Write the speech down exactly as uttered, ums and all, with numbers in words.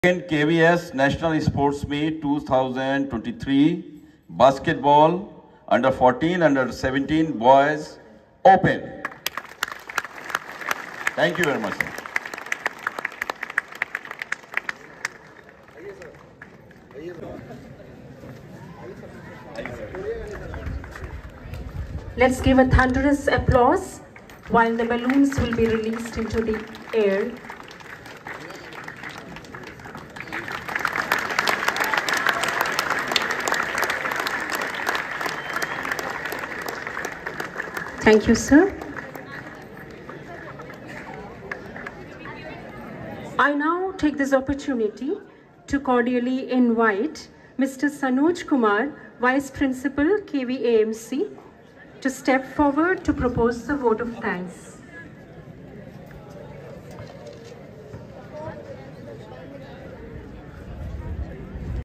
Second K V S National Sports Meet two thousand twenty-three Basketball Under fourteen, Under seventeen Boys Open. Thank you very much, sir. Let's give a thunderous applause while the balloons will be released into the air. Thank you, sir. I now take this opportunity to cordially invite Mister Sanoj Kumar, Vice Principal, K V A M C, to step forward to propose the vote of thanks.